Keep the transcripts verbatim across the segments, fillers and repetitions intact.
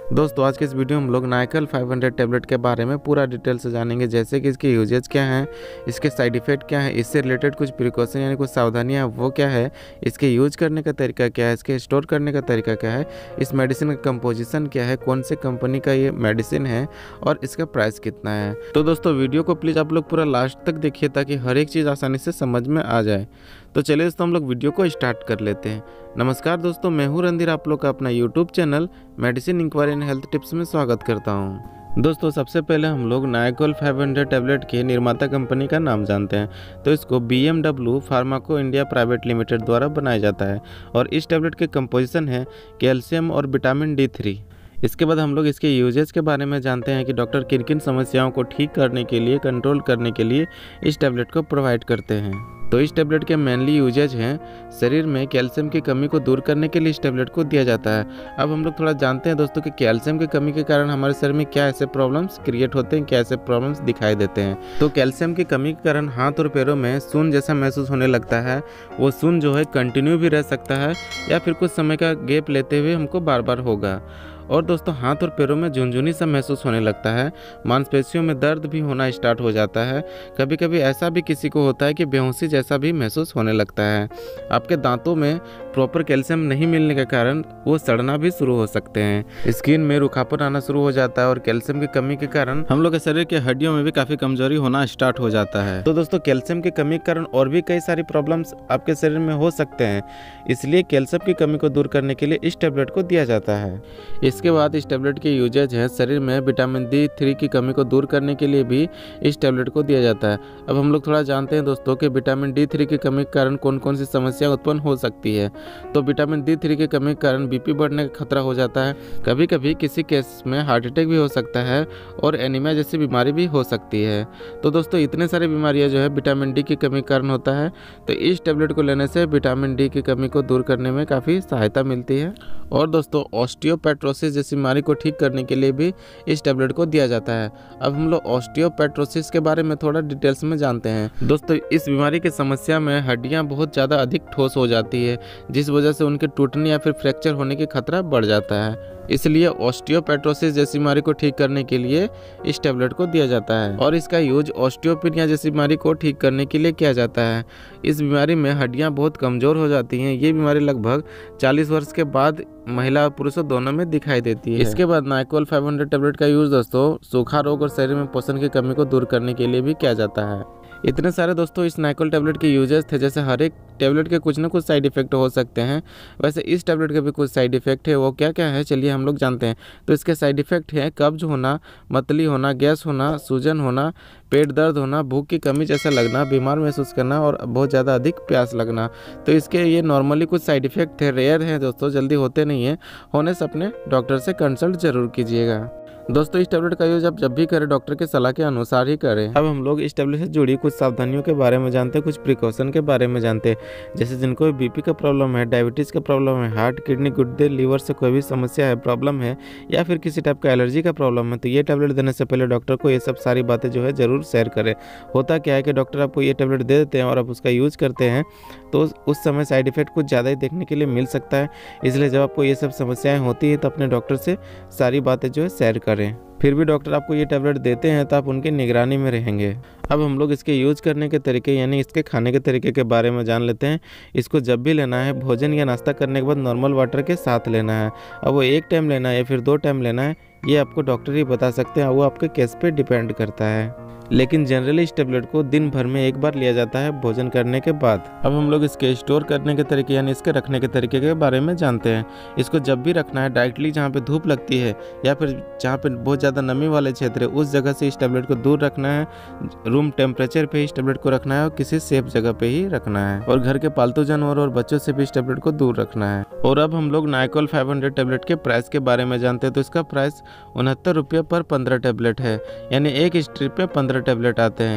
दोस्तों आज के इस वीडियो में हम लोग नाइकल फाइव हंड्रेड टैबलेट के बारे में पूरा डिटेल से जानेंगे, जैसे कि इसके यूजेज क्या हैं, इसके साइड इफ़ेक्ट क्या है, इससे रिलेटेड कुछ प्रिकॉशन यानी कुछ सावधानियां वो क्या है, इसके यूज करने का तरीका क्या है, इसके स्टोर करने का तरीका क्या है, इस मेडिसिन का कंपोजिशन क्या है, कौन से कंपनी का ये मेडिसिन है और इसका प्राइस कितना है। तो दोस्तों वीडियो को प्लीज़ आप लोग पूरा लास्ट तक देखिए ताकि हर एक चीज़ आसानी से समझ में आ जाए। तो चलिए दोस्तों हम लोग वीडियो को स्टार्ट कर लेते हैं। नमस्कार दोस्तों, मैं हूं रणधीर, आप लोग का अपना YouTube channel medicine inquiry and health tips में स्वागत करता हूं। दोस्तों सबसे पहले हम लोग नाइकल फाइव हंड्रेड टैबलेट के निर्माता कंपनी का नाम जानते हैं। तो इसको B M W Pharmaco India Private Limited द्वारा बनाया जाता है और इस टैबलेट के कंपोजिशन है कैल्शियम और विटामिन डी थ्री। इसके बाद हम लोग इसके यूजेज के बारे में जानते हैं कि डॉक्टर किन किन समस्याओं को ठीक करने के लिए, कंट्रोल करने के लिए इस टैबलेट को प्रोवाइड करते हैं। तो इस टैबलेट के मेनली यूजेज हैं शरीर में कैल्शियम की कमी को दूर करने के लिए इस टैबलेट को दिया जाता है। अब हम लोग थोड़ा जानते हैं दोस्तों कि कैल्शियम की कमी के कारण हमारे शरीर में क्या ऐसे प्रॉब्लम्स क्रिएट होते हैं, क्या ऐसे प्रॉब्लम्स दिखाई देते हैं। तो कैल्शियम की कमी के कारण हाथ और पैरों में सून जैसा महसूस होने लगता है। वो सून जो है कंटिन्यू भी रह सकता है या फिर कुछ समय का गैप लेते हुए हमको बार बार होगा। और दोस्तों हाथ और पैरों में झुनझुनी सा महसूस होने लगता है। मांसपेशियों में दर्द भी होना स्टार्ट हो जाता है। कभी कभी ऐसा भी किसी को होता है कि बेहोशी जैसा भी महसूस होने लगता है। आपके दांतों में प्रॉपर कैल्शियम नहीं मिलने के कारण वो सड़ना भी शुरू हो सकते हैं। स्किन में रूखापन आना शुरू हो जाता है और कैल्शियम की कमी के कारण हम लोग के शरीर के हड्डियों में भी काफ़ी कमजोरी होना स्टार्ट हो जाता है। तो दोस्तों कैल्शियम की कमी के कारण और भी कई सारी प्रॉब्लम्स आपके शरीर में हो सकते हैं, इसलिए कैल्शियम की कमी को दूर करने के लिए इस टैबलेट को दिया जाता है। इसके बाद इस टैबलेट के यूजेज हैं शरीर में विटामिन डी थ्री की कमी को दूर करने के लिए भी इस टैबलेट को दिया जाता है। अब हम लोग थोड़ा जानते हैं दोस्तों कि विटामिन डी थ्री की कमी के कारण कौन कौन सी समस्या उत्पन्न हो सकती है। तो विटामिन डी थ्री की कमी के कारण बीपी बढ़ने का खतरा हो जाता है। कभी कभी किसी केस में हार्ट अटैक भी हो सकता है और एनीमिया जैसी बीमारी भी हो सकती है। तो दोस्तों इतने सारी बीमारियां जो है विटामिन डी की कमी के कारण होता है। तो इस टैबलेट को लेने से विटामिन डी की कमी को दूर करने में काफ़ी सहायता मिलती है। और दोस्तों ऑस्टियोपेट्रोसिस जैसी बीमारी को ठीक करने के लिए भी इस टैबलेट को दिया जाता है। अब हम लोग ऑस्टियोपेट्रोसिस के बारे में थोड़ा डिटेल्स में जानते हैं। दोस्तों इस बीमारी की समस्या में हड्डियां बहुत ज़्यादा अधिक ठोस हो जाती है, जिस वजह से उनके टूटने या फिर फ्रैक्चर होने की खतरा बढ़ जाता है। इसलिए ऑस्टियोपेट्रोसिस जैसी बीमारी को ठीक करने के लिए इस टैबलेट को दिया जाता है और इसका यूज ऑस्टियोपेनिया जैसी बीमारी को ठीक करने के लिए किया जाता है। इस बीमारी में हड्डियां बहुत कमज़ोर हो जाती हैं। ये बीमारी लगभग चालीस वर्ष के बाद महिला और पुरुषों दोनों में दिखाई देती है। इसके बाद नाइकल फाइव हंड्रेड टैबलेट का यूज दोस्तों सूखा रोग और शरीर में पोषण की कमी को दूर करने के लिए भी किया जाता है। इतने सारे दोस्तों इस नाइकल टैबलेट के यूजेस थे। जैसे हर एक टैबलेट के कुछ ना कुछ साइड इफेक्ट हो सकते हैं, वैसे इस टैबलेट के भी कुछ साइड इफेक्ट है। वो क्या क्या है चलिए हम लोग जानते हैं। तो इसके साइड इफेक्ट है कब्ज होना, मतली होना, गैस होना, सूजन होना, पेट दर्द होना, भूख की कमी जैसा लगना, बीमार महसूस करना और बहुत ज़्यादा अधिक प्यास लगना। तो इसके ये नॉर्मली कुछ साइड इफेक्ट है, रेयर हैं दोस्तों, जल्दी होते नहीं हैं। होने से अपने डॉक्टर से कंसल्ट जरूर कीजिएगा। दोस्तों इस टैबलेट का यूज आप जब भी करें डॉक्टर के सलाह के अनुसार ही करें। अब हम लोग इस टैबलेट से जुड़ी कुछ सावधानियों के बारे में जानते हैं, कुछ प्रिकॉशन के बारे में जानते हैं। जैसे जिनको बीपी का प्रॉब्लम है, डायबिटीज़ का प्रॉब्लम है, हार्ट, किडनी, गुर्दे, लीवर से कोई भी समस्या है, प्रॉब्लम है या फिर किसी टाइप का एलर्जी का प्रॉब्लम है, तो ये टैबलेट देने से पहले डॉक्टर को ये सब सारी बातें जो है ज़रूर शेयर करें। होता क्या है कि डॉक्टर आपको ये टैबलेट दे देते हैं और आप उसका यूज़ करते हैं तो उस समय साइड इफेक्ट कुछ ज़्यादा ही देखने के लिए मिल सकता है। इसलिए जब आपको ये सब समस्याएँ होती है तो अपने डॉक्टर से सारी बातें जो है शेयर करें। फिर भी डॉक्टर आपको ये टैबलेट देते हैं तो आप उनकी निगरानी में रहेंगे। अब हम लोग इसके यूज़ करने के तरीके यानी इसके खाने के तरीके के बारे में जान लेते हैं। इसको जब भी लेना है भोजन या नाश्ता करने के बाद नॉर्मल वाटर के साथ लेना है। अब वो एक टाइम लेना है या फिर दो टाइम लेना है ये आपको डॉक्टर ही बता सकते हैं, वो आपके केस पे डिपेंड करता है। लेकिन जनरली इस टैबलेट को दिन भर में एक बार लिया जाता है भोजन करने के बाद। अब हम लोग इसके स्टोर करने के तरीके यानी इसके रखने के तरीके के बारे में जानते हैं। इसको जब भी रखना है डायरेक्टली जहाँ पे धूप लगती है या फिर जहाँ पे बहुत ज़्यादा नमी वाले क्षेत्र है उस जगह से इस टैबलेट को दूर रखना है। रूम टेम्परेचर पे इस टैबलेट को रखना है और किसी सेफ जगह पे ही रखना है। और घर के पालतू जानवर और बच्चों से भी इस टैबलेट को दूर रखना है। और अब हम लोग नाइकल फाइव हंड्रेड टैबलेट के प्राइस के बारे में जानते हैं। तो इसका प्राइस उनहत्तर रुपये पर पंद्रह टैबलेट है, यानी एक स्ट्रिप पे पंद्रह टैबलेट आते हैं।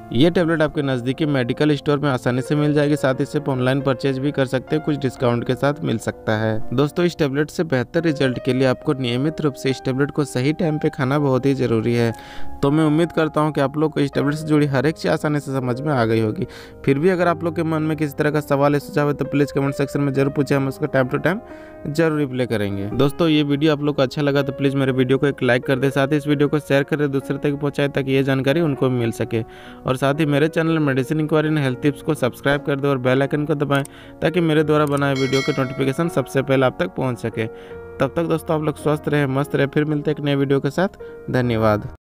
ये टैबलेट आपके नज़दीकी मेडिकल स्टोर में आसानी से मिल जाएगी, साथ ही से ऑनलाइन परचेज भी कर सकते हैं, कुछ डिस्काउंट के साथ मिल सकता है। दोस्तों इस टैबलेट से बेहतर रिजल्ट के लिए आपको नियमित रूप से इस टैबलेट को सही टाइम पे खाना बहुत ही ज़रूरी है। तो मैं उम्मीद करता हूँ कि आप लोग को इस टैबलेट से जुड़ी हर एक चीज़ आसानी से समझ में आ गई होगी। फिर भी अगर आप लोग के मन में किसी तरह का सवाल है, सुझाव है, तो प्लीज़ कमेंट सेक्शन में जरूर पूछे, हम उसका टाइम टू टाइम जरूर रिप्लाई करेंगे। दोस्तों ये वीडियो आप लोग को अच्छा लगा तो प्लीज़ मेरे वीडियो को एक लाइक कर दे, साथ ही इस वीडियो को शेयर कर दे, दूसरे तक पहुँचाए ताकि ये जानकारी उनको भी मिल सके। और साथ ही मेरे channel medicine inquiry and health tips को सब्सक्राइब कर दो और बेल आइकन को दबाएं ताकि मेरे द्वारा बनाए वीडियो के नोटिफिकेशन सबसे पहले आप तक पहुंच सके। तब तक दोस्तों आप लोग स्वस्थ रहे, मस्त रहे, फिर मिलते हैं एक नए वीडियो के साथ। धन्यवाद।